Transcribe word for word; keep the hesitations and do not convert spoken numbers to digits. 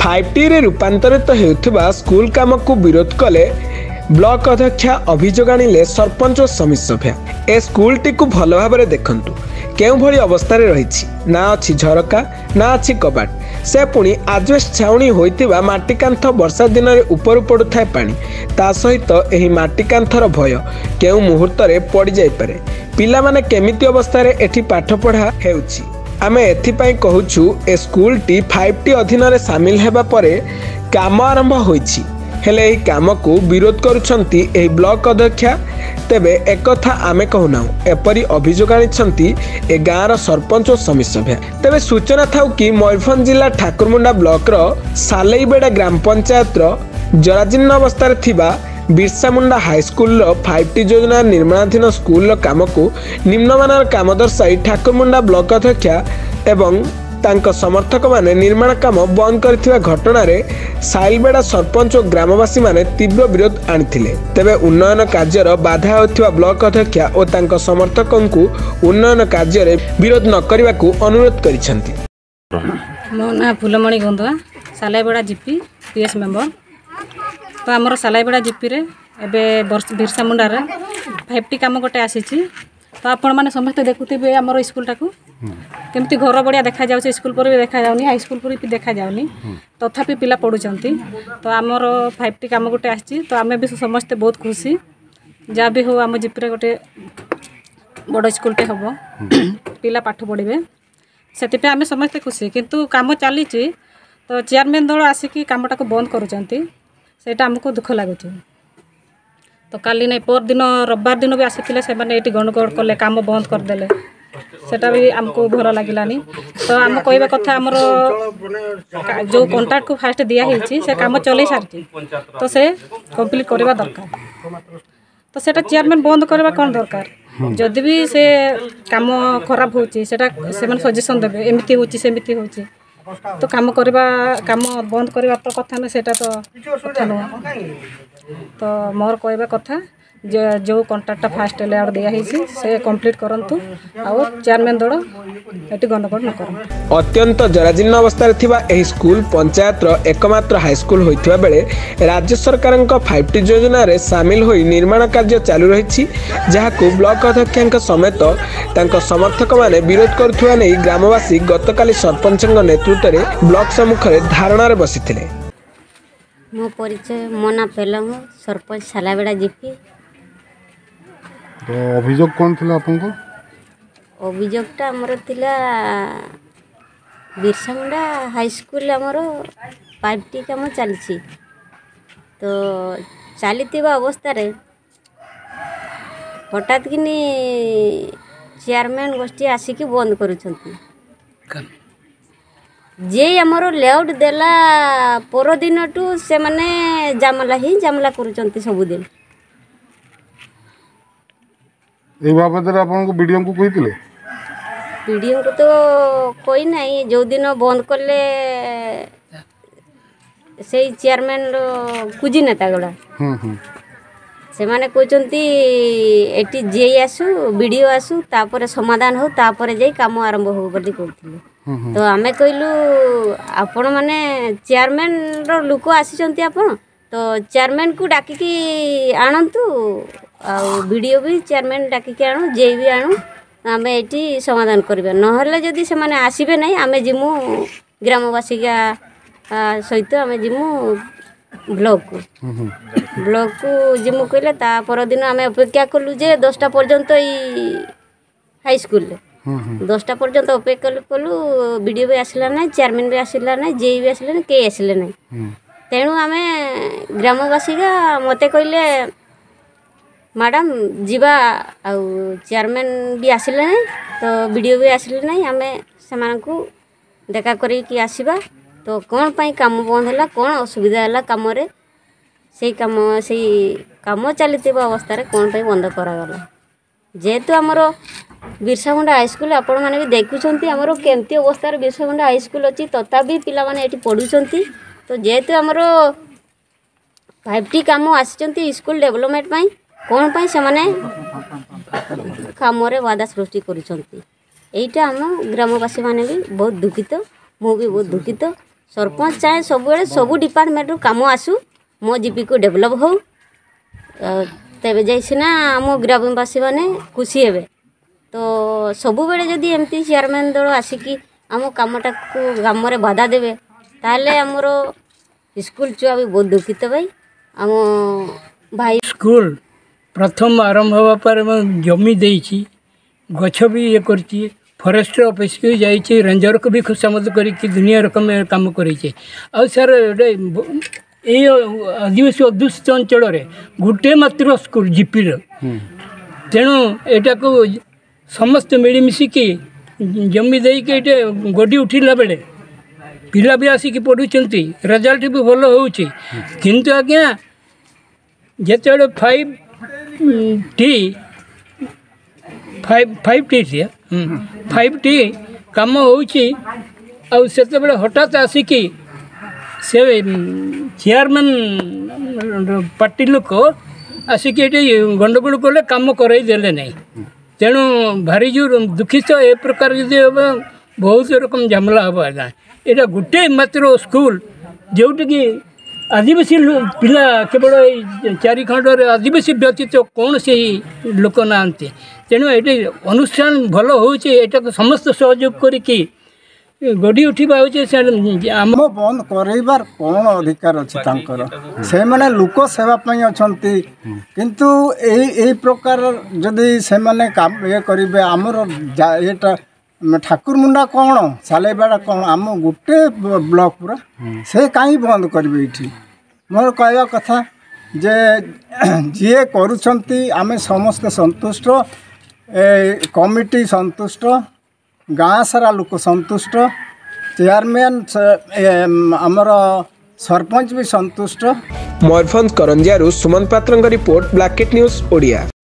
Five T रे रूपांतरित होउथिबा school काम को विरोध कले ब्लॉक अध्यक्षा अभियोग आनिले सरपंच और समिति सभ्या। ए स्कूल टी को भल भाव देखंतु केउ भली अवस्था रे रहिछि, ना अछि झरका ना अछि कबाट, से पुणी आजवेस्ट छाउणी होइतिबा माटी कांथ वर्षा दिन रे ऊपर पडुथाय पानी, ता सहित एही माटी कांथर भय केउ मुहूर्त रे पड़ी जाय पारे। पिला माने केमिति अवस्था रे एठी पाठ पढ़ा हेउछि। आमे एथिपाई कहूछु ए स्कूल टी फाइव टी अधीन रे शामिल हेबा परे काम आरंभ होइछि, हेले एही काम को विरोध करुछंती एही ब्लॉक अध्यक्षा। तेबे एक कथा आमे कहूना एपरी अभियोग आनिछंती ए गाँर सरपंच और समिति सभ्या। तेबे सूचना थाउ कि मयूरभंज जिला ठाकुरमुंडा ब्लॉक रो सालेईबेड़ा ग्राम पंचायत रो जराजीर्ण अवस्था थिबा बिरसा मुंडा हाईस्कूल रो फाइव टी योजना निर्माणाधीन स्कूल रो काम को निम्नमानर काम दर्शाई ठाकुरमुंडा ब्लॉक अध्यक्षा एवं तांको समर्थक माने निर्माण काम बंद करथिबा घटना रे साइलबेड़ा सरपंच और ग्रामवासी माने तीव्र विरोध आनिथिले। तेबे उन्नयन कार्यर बाधा होथिबा ब्लॉक अध्यक्षा और तांको समर्थकन को उन्नयन कार्य रे विरोध न करबा को अनुरोध करिसंती। मो ना Phulmani Gandua Salaibeda GP PS member. तो हमर सालाईबेड़ा जीपी रे एबे बिरसा मुंडा रे फाइव टी काम गोटे आसीछि। तो आपण माने समस्त देखुथिबे हमर स्कूल टाकू केमती घर बढ़िया देखा जाउछे, स्कूल पर भी देखा जाउनी, हाई स्कूल पर भी देखा जाउनी, तथापि पिला पढुचंती। तो हमर फाइव टी काम गोटे आछि, तो आमे भी समस्त बहुत खुशी। जा भी हो हम जीपी गोटे बड़ स्कूल टे हबो, पिला पाठ पढ़िबे, सेतिपे आमे समस्त खुशी। किंतु काम चली तो चेयरमैन दल आसिकी कामटा को बंद करूचंती, सेटा हमको दुख लागुଛି। तो काली नहीं पर दिन रविवार दिन भी आसीथिले से माने एटी गणगण कले काम बंद कर देले, सेटा भी हमको भल लागिलानी। तो आम कहबा कथा हमर जो कॉन्ट्रैक्ट को फास्ट दिया हिची से काम चले सारची, तो से कंप्लीट करबा दरकार। तो सेटा चेयरमैन बंद करबा कोन दरकार, जदि भी से काम खराब होची सेटा से मन सजेशन देबे एमिति होची सेमिति होची, तो काम करबा काम बंद करबा तो कथा न, सेटा तो कथा न। तो मोर कहबा कथा जो जो कॉन्ट्रैक्ट फास्ट लेआउट दिया हिची से कंप्लीट करंतु और चेयरमैन दड़ एटी गणगण न करंतु। अत्यंत जराजीर्ण अवस्था थिबा एही स्कूल पंचायत रो एकमात्र हाई स्कूल होइथिबा बेले राज्य सरकारक फाइव टी योजना रे शामिल होई निर्माण कार्य चालू रहिछि, जहाको ब्लॉक अध्यक्षक समेत तांको समर्थक माने विरोध करथुवा नै ग्रामवासी गतकाली सरपंचक नेतृत्व रे ब्लॉक सम्मुख रे धारणा रे बसिथिले। मो परिचय मोना पेलंग सरपंच सालाईबेड़ा जीपी। तो अभियोग कौन थिला आपनको? अभियोगटा हमर थिला बिरसा मुंडा हाई स्कूल हमर फाइव टी काम चलछि। तो चलीथिबा अवस्था रे हठात किनी चेयरमैन गोष्ठी आसिकी बंद करूछंती। जे हमर लेआउट देला पर दिन टू से माने जामला ही जामला करूछंती सब दिन। ए बाबद रे आपन को वीडियो को कहितले? वीडियो को तो कोई नहीं, जो दिन बंद करले से चेयरमैन कुजी नेता गड़ा हम्म हम्म से माने कहचंती एटी जे आसु वीडियो आसु तापर समाधान हो तापर जाई काम आरंभ हो बोली कहथिले। तो आमे कहलु आपण माने चेयरमैन रो लुको आसीचंती आपण, तो चेयरमैन को डाकी की आनंतु आ वीडियो भी चेयरमैन डाकी के आणु, जे भी आणु, आमे एटी समाधान करबे। नहले जदी से माने आसीबे नै आमे जिमु ग्रामवासी का सहित आमे जिमु ब्लॉक को ब्लॉक को जिमु कहले ता पर दिन आमे अपेक्षा कलु जे दसटा पर्यंत ई हाई स्कूल रे दसटा पर्यंत अपेक्षा कलु, वीडियो भी आसला नै, चेयरमैन भी आसला नै, जे भी आसले नै, के आसले नै। तेणु आमे ग्रामवासी का मते कहले मैडम जीवा आ चेयरमैन भी आसले नै, तो वीडियो भी आसले नै, आमे समान को देखा करी कि आसीबा। तो कौन पाई काम बंद है, कौन असुविधा है काम रे, से काम से काम चलती अवस्था रे कौन पाई बंद करागला। जेहेतु आमर बिरसा मुंडा हाईस्कूल आपण मैंने भी देखुंत आमर केमती अवस्था बिरसा मुंडा हाईस्कूल अच्छी, तथापि पिला माने एठी पढ़ुंट। तो जेहेतु आमर फाइव टी काम आसी स्कूल डेवलपमेंट पाई कौन पाई से माने काम रे बाधा सृष्टि करुछंती। एइटा आम ग्रामवासी माने भी बहुत दुखित, मु भी बहुत दुखित सरपंच चाहे सब सब डिपार्टमेंट काम आसू मो जीपी को डेभलप हो तेरे जाइना आम ग्रामवासी मैंने खुशी हे तो सब बेले जदि एमती चेयरमैन दल आसिकी आम कमटा को ग्राम में बाधा देवे ताले आमर स्कूल छुआ भी बहुत दुखित भाई आम भाई स्कूल प्रथम आरंभ हवा पर जमी देइछि गछ भी ये करछि फॉरेस्ट ऑफिस को जाइए रेंजर को भी खुशामद करके दुनिया रकम काम कर सर ये आदिवासी अध्युषित अंचल गोटे मात्र स्कूल जीपी तेणु एटा को समस्त मिलमिशिकी जमी देके गड्डी उठिला बेले पिला भी आसिक पढ़ुंट रिजल्ट भी भल हो किंतु आज्ञा जिते five T five five T C five T कम होते हठात आसिकी से चेयरमैन पार्टी लोक आसिक गंडगोल कले कम करई देले नहीं तेणु भारी जो दुखित ए प्रकार जदि हम बहुत रकम झमेला हम आज्ञा यहाँ गोटे मात्र स्कूल जोटि आदिवासी पिला केवल चारि खंड आदिवासी व्यतीत कौन से लोक ना तेणु ये अनुष्ठान भल हो समस्त सहयोग करी गढ़ी उठा आम बंद कर कौन अधिकार अच्छे से मैंने लोक सेवाई अच्छा किंतु यही प्रकार जदि से मैंने काम ये करेंगे आमर ये ठाकुर मुंडा कौन सालेबाड़ा कौन आम गोटे ब्लॉक पूरा से कहीं बंद करेंगे ये मोर कहवा कथा जे जी करुँच आम समस्ते संतुष्ट कमिटी संतुष्ट गाँ सारा लोक संतुष्ट चेयरमैन आमर सरपंच भी संतुष्ट। मयूरभंज करंजियारू सुमन पात्रଙ୍କ रिपोर्ट ब्लैकेट न्यूज ओडिया।